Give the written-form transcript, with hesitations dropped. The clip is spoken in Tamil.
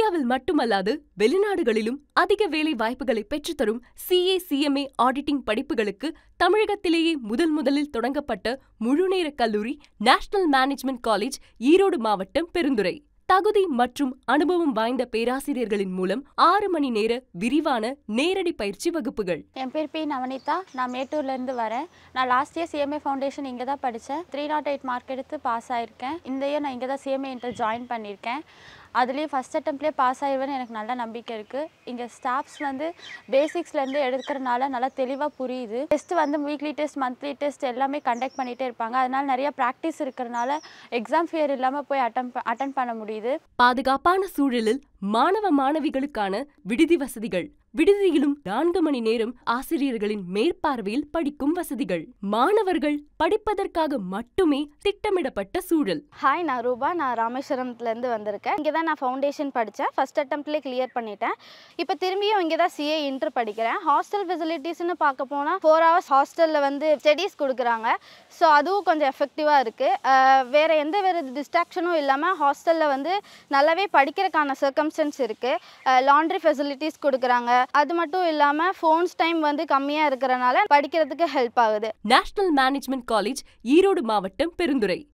இந்தியாவில் மட்டுமல்லாது வெளிநாடுகளிலும் அதிக வேலை வாய்ப்புகளை பெற்றுத்தரும் CA CMA ஆடிட்டிங் படிப்புகளுக்கு தமிழகத்திலேயே முதலில் தொடங்கப்பட்ட முழுநேர கல்லூரி நேஷனல் மேனேஜ்மெண்ட் காலேஜ், ஈரோடு மாவட்டம் பெருந்துறை. தகுதி மற்றும் அனுபவம் வாய்ந்த பேராசிரியர்களின் மூலம் 6 மணி நேர விரிவான நேரடி பயிற்சி வகுப்புகள். என் பேர் பி. நவனிதா. நான் மேட்டூர்ல இருந்து வரேன். நான் லாஸ்ட் இயர் CMA ஃபவுண்டேஷன் இங்கே தான் படித்தேன். 308 மார்க் எடுத்து பாஸ் ஆயிருக்கேன். இந்த இயர் நான் இங்கே தான் CMA இன்டர் ஜாயின் பண்ணியிருக்கேன். அதுலேயும் ஃபஸ்ட் அட்டம்ப்ட்லேயே பாஸ் ஆயிடுவேன்னு எனக்கு நல்ல நம்பிக்கை இருக்குது. இங்கே ஸ்டாஃப்ஸ் பேசிக்ஸ்லேருந்து எடுக்கிறனால நல்லா தெளிவாக புரியுது. Test weekly test, monthly test எல்லாமே கண்டக்ட் பண்ணிகிட்டே இருப்பாங்க. அதனால் நிறைய ப்ராக்டிஸ் இருக்கிறனால எக்ஸாம் ஃபியர் இல்லாமல் போய் அட்டன் பண்ண முடியுது. பாதுகாப்பான சூழலில் மாணவ மாணவிகளுக்கான விடுதி வசதிகள். விடுதியிலும் 4 மணி நேரம் ஆசிரியர்களின் மேற்பார்வையில் படிக்கும் வசதிகள். மாணவர்கள் படிப்பதற்காக மட்டுமே திட்டமிடப்பட்ட சூழல். ஹாய், நான் ரூபா. நான் ராமேஸ்வரம்லேருந்து வந்திருக்கேன். இங்கே தான் நான் ஃபவுண்டேஷன் படித்தேன். ஃபஸ்ட் அட்டம்ப்ட்லேயே கிளியர் பண்ணிட்டேன். இப்போ திரும்பியும் இங்கே தான் CA இன்டர் படிக்கிறேன். ஹாஸ்டல் ஃபெசிலிட்டிஸ்னு பார்க்க போனால் 4 hours ஹாஸ்டலில் ஸ்டடீஸ் கொடுக்குறாங்க. ஸோ அதுவும் கொஞ்சம் எஃபெக்டிவாக இருக்குது. வேறு டிஸ்ட்ராக்ஷனும் இல்லாமல் ஹாஸ்டலில் நல்லாவே படிக்கிறதுக்கான சர்க்கம்ஸ்டன்ஸ் இருக்குது. லாண்ட்ரி ஃபெசிலிட்டிஸ் கொடுக்குறாங்க. அது மட்டும் இல்லாமல் ஃபோன்ஸ் டைம் கம்மியாக இருக்கிறனால படிக்கிறதுக்கு ஹெல்ப் ஆகுது. நேஷனல் மேனேஜ்மெண்ட் காலேஜ், ஈரோடு மாவட்டம் பெருந்துறை.